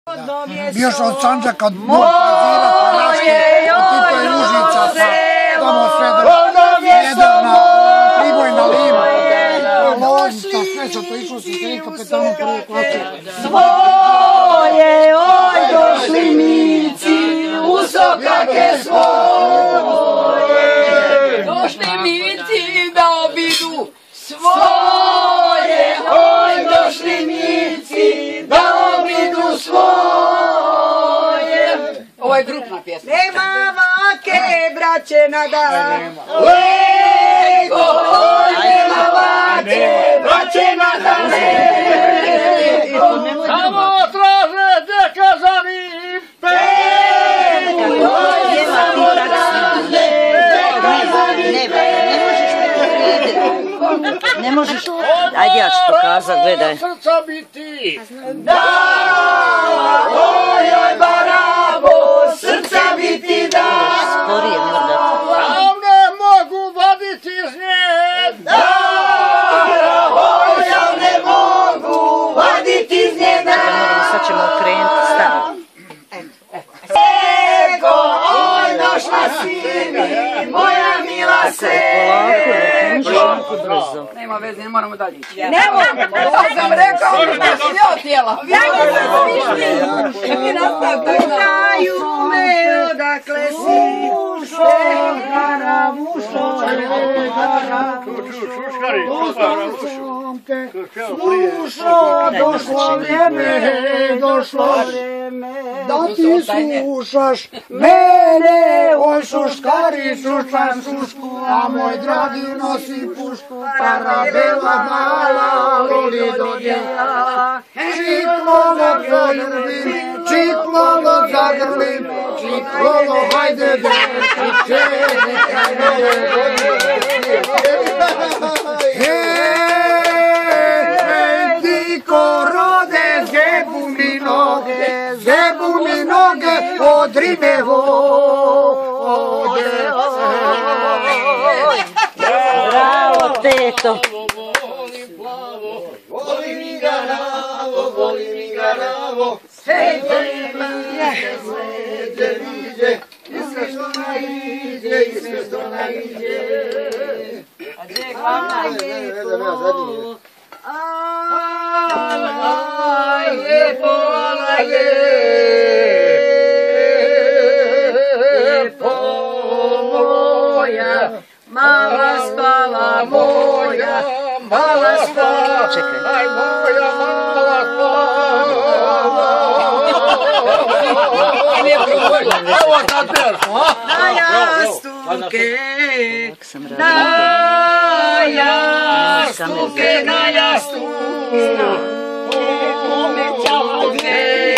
Bioš od Sandžaka, od Pazira, Paraške, od Tito i Užica, pa tamo sve do Jedrna, Pribojna Lima, Loznica, sve su to išlo sa srednjim kapetanom prve klase. Svoje, oj, došli mici, usokake svoje. Došli mici da obidu svoje, oj, došli mici da obidu svoje. Ovo je grupna pjesma. Nema vake, braće na dan. Lego, oj, nema vake, braće na dan. Samo traže deka za njim, Ne možeš, ajde ja ću pokazat, gledaj. Srca biti. Da, oj, barabo, srca biti da. Sporije, ne vrda. Sam ne mogu vaditi iz nje. Da, oj, ja ne mogu vaditi iz nje da. Sad ćemo okrenuti, stav. Seko, oj, došla si mi, moja mila Seko. Nema veze, ne moramo dalje ići. Ne moramo, to sam rekao, da si joj tijela. Pitaju me odakle si ušo, garavušo, slušo, došlo vrijeme, da ti slušaš mene, oj šuškari, šušam šušku, a moj dragi nosi pušku, parabela mala, loli do djela, čiklolo zagrlim, čiklolo zagrlim, čiklolo hajde djeci, zebu mi noge od ribe vode. Bravo, teto. Voli mi ga ravo, voli mi ga ravo, sveđe viđe, i sve što naiđe, i sve što naiđe. A gdje je glavna lijepo? Aj, lijepo, lijepo moja, mala spava moja, mala spava, aj moja mala spava. Evo sad pjesma, Na jastuke, na jastuke, na jastuke, kome čavke,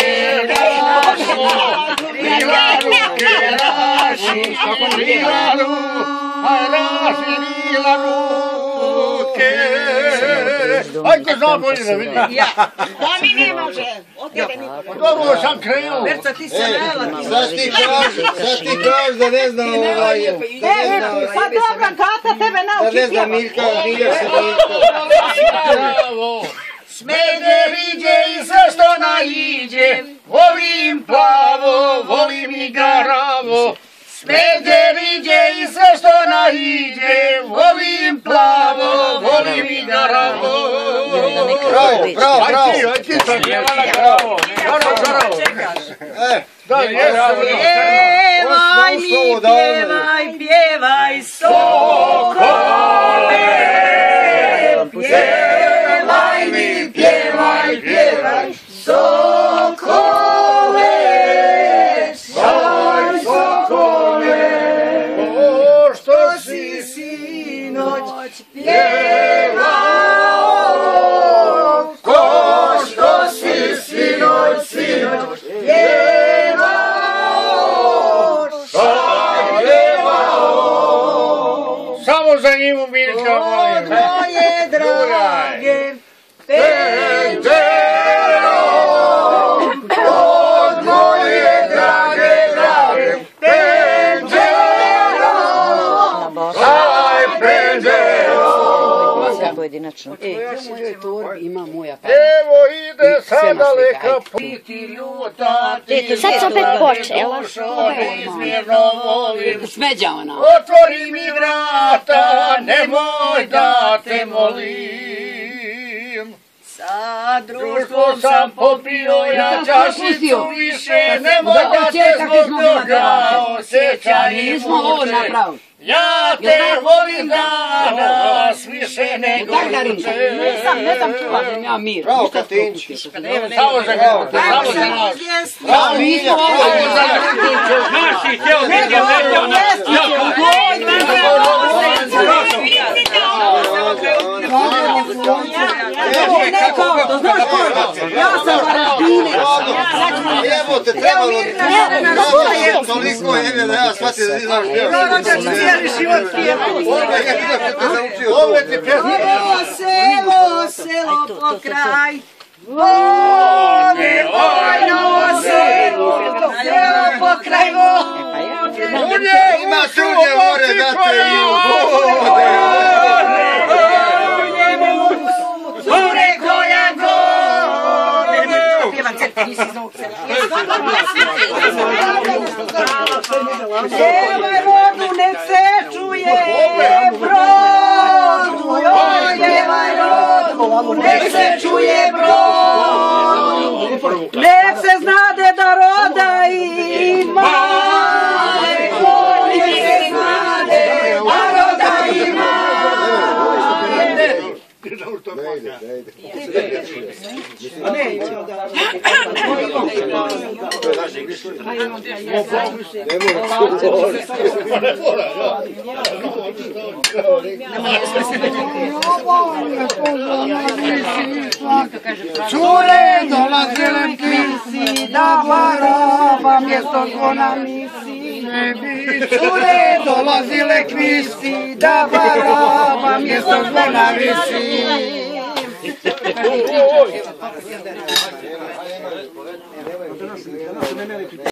ajde znam bolje da vidim. da mi ne može, Dobro sam krenuo. Verca ti se nela. Sad ti kaži da ne znam Sad dobra kata tebe da ne znam Miljka, Milja se Miljka. Smede riđe i sve što naiđe, volim plavo, volim i garavo. Smede riđe i sve što naiđe, volim plavo, volim i garavo. Bravo, bravo, bravo. Aj ti sam pjevala bravo. Bravo. Pjevaj mi, pjevaj, pjevaj, sokole. Pjevaj mi, pjevaj, pjevaj, sokole. Saj, sokole. Što si sinoć pjevao, ko što si sinoć pjevao, saj pjevao. Samo za njim Miljka molim. Moje drage, penđerom, od moje drage, penđerom, aj penđerom. pojedinačno. U mojoj torbi ima moja Evo ide sada leka piti ljuta. Sad se opet počela. Smeđa ona. Otvori mi vrata, nemoj da te molim. Sa društvom sam popio ja čašicu više, nemoj Da da te zbog toga osjećaj Nismo ovo muče. napravili. Ja te volim danas više nego juče. Ne znam čula da ima mir. Bravo, Katinč. Samo za nas. Samo za nas. Bravo, Milja, bravo. Naši, htio ti je letio nas. Ja sam Varaždine. Evo te trebalo. Toliko je da ja shvatim da nisam htio. Cijeli život pjeva. Ove ti pjesme. Selo, selo pokraj. Vode, vojno selo, selo pokraj vode. Ima tuđe more da te i u vode. Cure koja gode. Pjevam crti, nisi iz novog sela. Pjevaj vodu, nek se čuje brodu. Joj, pjevaj vodu, nek se čuje brodu. Nek se znade da roda ima. Nek se znade da roda ima. Cure dolazile pisi da baraba mjesto zvona misi. Cure dolazile kvisi da baraba mjesto zvona visi.